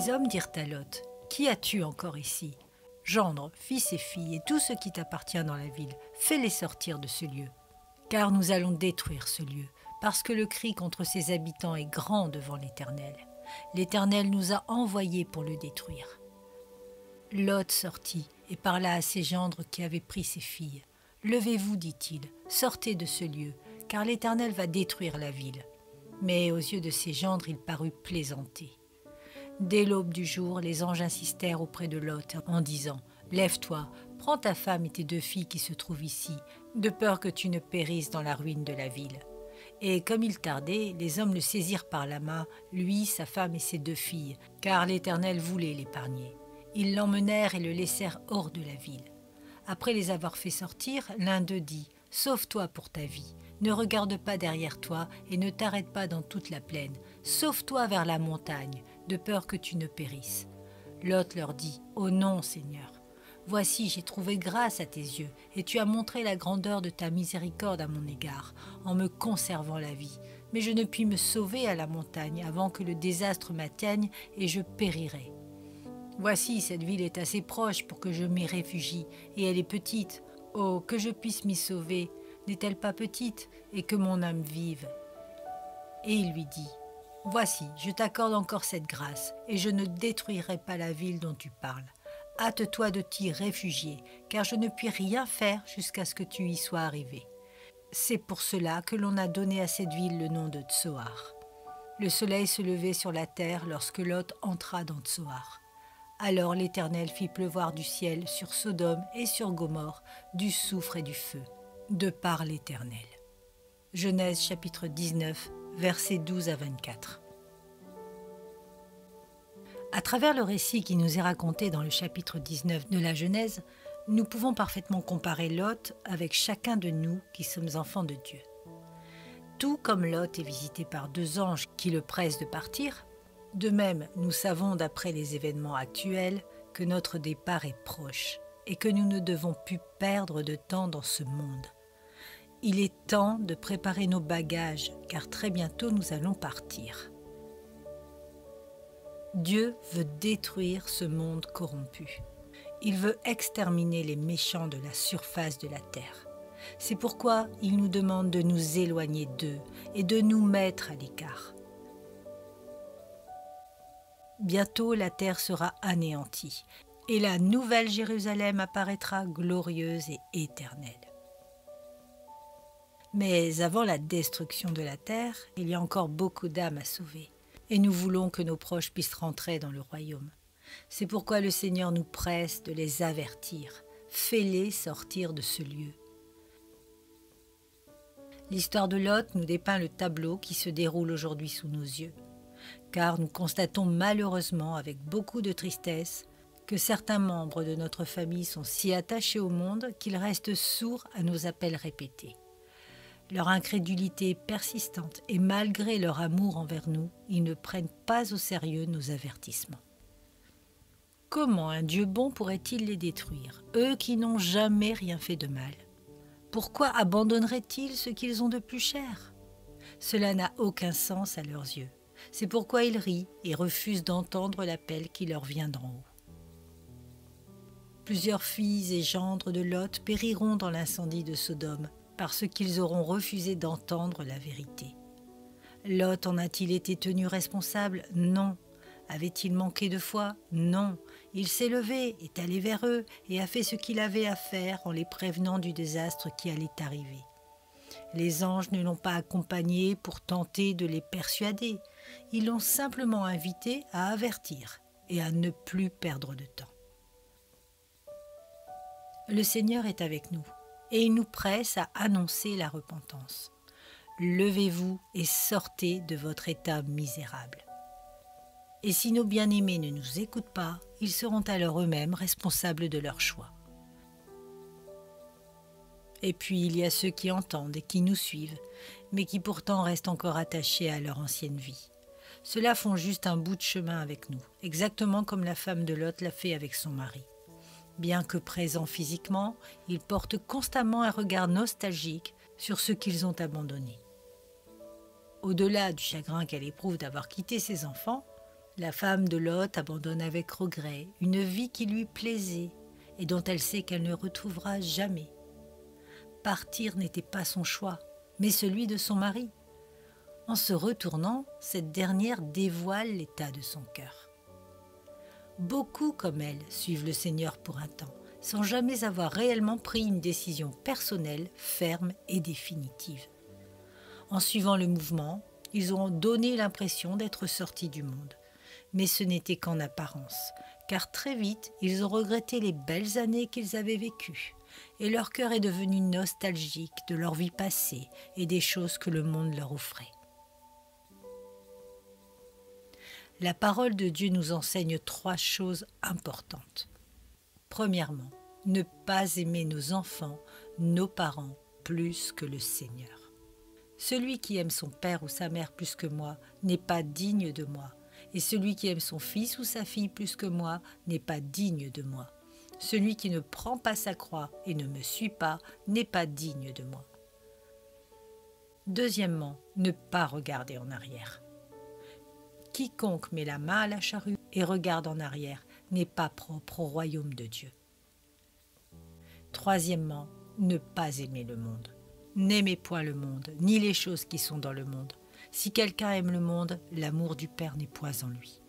Les hommes dirent à Lot, « Qui as-tu encore ici? Gendre, fils et filles, et tout ce qui t'appartient dans la ville, fais-les sortir de ce lieu. Car nous allons détruire ce lieu, parce que le cri contre ses habitants est grand devant l'Éternel. L'Éternel nous a envoyés pour le détruire. » Lot sortit et parla à ses gendres qui avaient pris ses filles. « Levez-vous, dit-il, sortez de ce lieu, car l'Éternel va détruire la ville. » Mais aux yeux de ses gendres, il parut plaisanter. Dès l'aube du jour, les anges insistèrent auprès de Lot en disant « Lève-toi, prends ta femme et tes 2 filles qui se trouvent ici, de peur que tu ne périsses dans la ruine de la ville. » Et comme il tardait, les hommes le saisirent par la main, lui, sa femme et ses 2 filles, car l'Éternel voulait l'épargner. Ils l'emmenèrent et le laissèrent hors de la ville. Après les avoir fait sortir, l'un d'eux dit « Sauve-toi pour ta vie, ne regarde pas derrière toi et ne t'arrête pas dans toute la plaine. Sauve-toi vers la montagne, de peur que tu ne périsses. » Lot leur dit « Oh non, Seigneur, voici j'ai trouvé grâce à tes yeux, et tu as montré la grandeur de ta miséricorde à mon égard, en me conservant la vie. Mais je ne puis me sauver à la montagne avant que le désastre m'atteigne, et je périrai. Voici, cette ville est assez proche pour que je m'y réfugie, et elle est petite. Oh, que je puisse m'y sauver, n'est-elle pas petite, et que mon âme vive. » Et il lui dit « Voici, je t'accorde encore cette grâce, et je ne détruirai pas la ville dont tu parles. Hâte-toi de t'y réfugier, car je ne puis rien faire jusqu'à ce que tu y sois arrivé. » C'est pour cela que l'on a donné à cette ville le nom de Tsoar. Le soleil se levait sur la terre lorsque Lot entra dans Tsoar. Alors l'Éternel fit pleuvoir du ciel sur Sodome et sur Gomorrhe du soufre et du feu, de par l'Éternel. Genèse chapitre 19, versets 12 à 24. À travers le récit qui nous est raconté dans le chapitre 19 de la Genèse, nous pouvons parfaitement comparer Lot avec chacun de nous qui sommes enfants de Dieu. Tout comme Lot est visité par 2 anges qui le pressent de partir, de même, nous savons d'après les événements actuels que notre départ est proche et que nous ne devons plus perdre de temps dans ce monde. Il est temps de préparer nos bagages car très bientôt nous allons partir. Dieu veut détruire ce monde corrompu. Il veut exterminer les méchants de la surface de la terre. C'est pourquoi il nous demande de nous éloigner d'eux et de nous mettre à l'écart. Bientôt la terre sera anéantie et la nouvelle Jérusalem apparaîtra glorieuse et éternelle. Mais avant la destruction de la terre, il y a encore beaucoup d'âmes à sauver et nous voulons que nos proches puissent rentrer dans le royaume. C'est pourquoi le Seigneur nous presse de les avertir. Fais-les sortir de ce lieu. L'histoire de Lot nous dépeint le tableau qui se déroule aujourd'hui sous nos yeux. Car nous constatons malheureusement avec beaucoup de tristesse que certains membres de notre famille sont si attachés au monde qu'ils restent sourds à nos appels répétés. Leur incrédulité est persistante et malgré leur amour envers nous, ils ne prennent pas au sérieux nos avertissements. Comment un Dieu bon pourrait-il les détruire, eux qui n'ont jamais rien fait de mal? Pourquoi abandonneraient-ils ce qu'ils ont de plus cher? Cela n'a aucun sens à leurs yeux. C'est pourquoi ils rient et refusent d'entendre l'appel qui leur vient d'en haut. Plusieurs filles et gendres de Lot périront dans l'incendie de Sodome parce qu'ils auront refusé d'entendre la vérité. Lot en a-t-il été tenu responsable? Non. Avait-il manqué de foi? Non. Il s'est levé, est allé vers eux et a fait ce qu'il avait à faire en les prévenant du désastre qui allait arriver. Les anges ne l'ont pas accompagné pour tenter de les persuader. Ils l'ont simplement invité à avertir et à ne plus perdre de temps. Le Seigneur est avec nous et il nous presse à annoncer la repentance. Levez-vous et sortez de votre état misérable. Et si nos bien-aimés ne nous écoutent pas, ils seront alors eux-mêmes responsables de leur choix. Et puis il y a ceux qui entendent et qui nous suivent, mais qui pourtant restent encore attachés à leur ancienne vie. Ceux-là font juste un bout de chemin avec nous, exactement comme la femme de Lot l'a fait avec son mari. Bien que présents physiquement, ils portent constamment un regard nostalgique sur ceux qu'ils ont abandonnés. Au-delà du chagrin qu'elle éprouve d'avoir quitté ses enfants, La femme de Lot abandonne avec regret une vie qui lui plaisait et dont elle sait qu'elle ne retrouvera jamais. Partir n'était pas son choix, mais celui de son mari. En se retournant, cette dernière dévoile l'état de son cœur. Beaucoup comme elle suivent le Seigneur pour un temps, sans jamais avoir réellement pris une décision personnelle, ferme et définitive. En suivant le mouvement, ils ont donné l'impression d'être sortis du monde. Mais ce n'était qu'en apparence, car très vite, ils ont regretté les belles années qu'ils avaient vécues, et leur cœur est devenu nostalgique de leur vie passée et des choses que le monde leur offrait. La parole de Dieu nous enseigne 3 choses importantes. Premièrement, ne pas aimer nos enfants, nos parents, plus que le Seigneur. Celui qui aime son père ou sa mère plus que moi n'est pas digne de moi, et celui qui aime son fils ou sa fille plus que moi n'est pas digne de moi. Celui qui ne prend pas sa croix et ne me suit pas n'est pas digne de moi. Deuxièmement, ne pas regarder en arrière. Quiconque met la main à la charrue et regarde en arrière n'est pas propre au royaume de Dieu. Troisièmement, ne pas aimer le monde. N'aimez point le monde, ni les choses qui sont dans le monde. Si quelqu'un aime le monde, l'amour du Père n'est point en lui.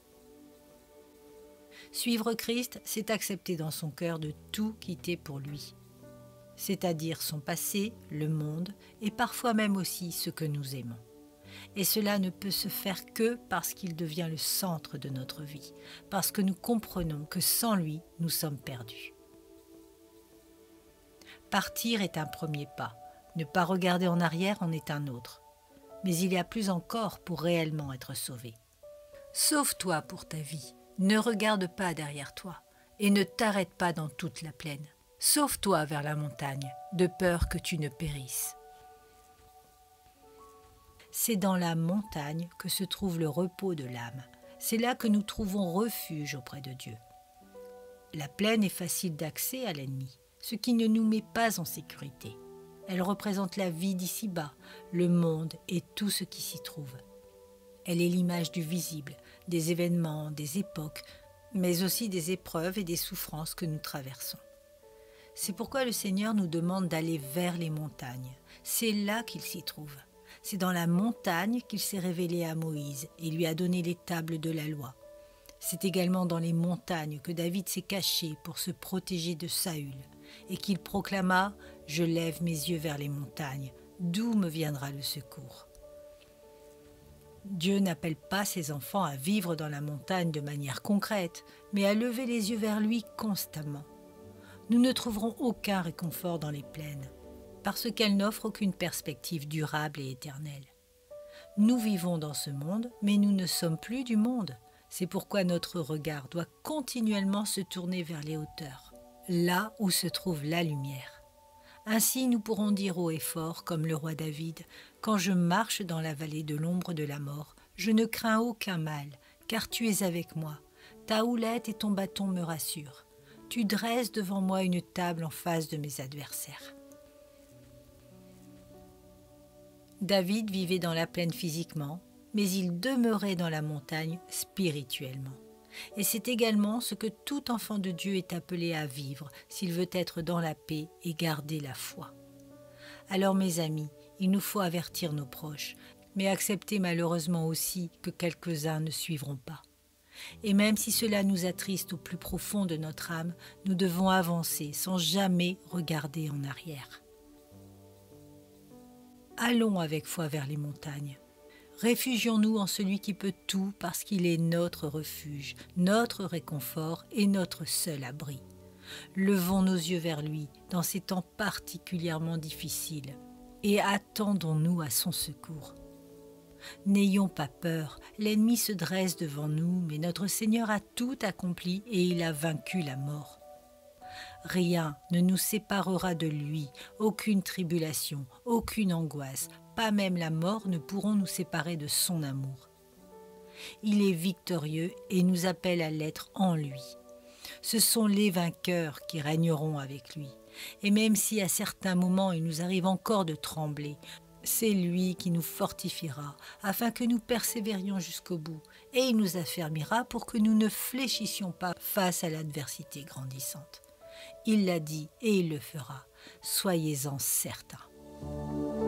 Suivre Christ, c'est accepter dans son cœur de tout quitter pour lui, c'est-à-dire son passé, le monde, et parfois même aussi ce que nous aimons. Et cela ne peut se faire que parce qu'il devient le centre de notre vie, parce que nous comprenons que sans lui, nous sommes perdus. Partir est un premier pas, ne pas regarder en arrière en est un autre. Mais il y a plus encore pour réellement être sauvé. Sauve-toi pour ta vie, ne regarde pas derrière toi et ne t'arrête pas dans toute la plaine. Sauve-toi vers la montagne, de peur que tu ne périsses. C'est dans la montagne que se trouve le repos de l'âme. C'est là que nous trouvons refuge auprès de Dieu. La plaine est facile d'accès à l'ennemi, ce qui ne nous met pas en sécurité. Elle représente la vie d'ici-bas, le monde et tout ce qui s'y trouve. Elle est l'image du visible, des événements, des époques, mais aussi des épreuves et des souffrances que nous traversons. C'est pourquoi le Seigneur nous demande d'aller vers les montagnes. C'est là qu'il s'y trouve. C'est dans la montagne qu'il s'est révélé à Moïse et lui a donné les tables de la loi. C'est également dans les montagnes que David s'est caché pour se protéger de Saül et qu'il proclama « Je lève mes yeux vers les montagnes, d'où me viendra le secours ?» Dieu n'appelle pas ses enfants à vivre dans la montagne de manière concrète, mais à lever les yeux vers lui constamment. Nous ne trouverons aucun réconfort dans les plaines, parce qu'elles n'offrent aucune perspective durable et éternelle. Nous vivons dans ce monde, mais nous ne sommes plus du monde. C'est pourquoi notre regard doit continuellement se tourner vers les hauteurs, là où se trouve la lumière. Ainsi nous pourrons dire haut et fort, comme le roi David, « Quand je marche dans la vallée de l'ombre de la mort, je ne crains aucun mal, car tu es avec moi. Ta houlette et ton bâton me rassurent. Tu dresses devant moi une table en face de mes adversaires. » David vivait dans la plaine physiquement, mais il demeurait dans la montagne spirituellement. Et c'est également ce que tout enfant de Dieu est appelé à vivre s'il veut être dans la paix et garder la foi. Alors mes amis, il nous faut avertir nos proches, mais accepter malheureusement aussi que quelques-uns ne suivront pas. Et même si cela nous attriste au plus profond de notre âme, nous devons avancer sans jamais regarder en arrière. Allons avec foi vers les montagnes. Réfugions-nous en celui qui peut tout parce qu'il est notre refuge, notre réconfort et notre seul abri. Levons nos yeux vers lui dans ces temps particulièrement difficiles et attendons-nous à son secours. N'ayons pas peur, l'ennemi se dresse devant nous, mais notre Seigneur a tout accompli et il a vaincu la mort. Rien ne nous séparera de lui, aucune tribulation, aucune angoisse, pas même la mort ne pourront nous séparer de son amour. Il est victorieux et nous appelle à l'être en lui. Ce sont les vainqueurs qui régneront avec lui. Et même si à certains moments il nous arrive encore de trembler, c'est lui qui nous fortifiera afin que nous persévérions jusqu'au bout et il nous affermira pour que nous ne fléchissions pas face à l'adversité grandissante. Il l'a dit et il le fera, soyez-en certains.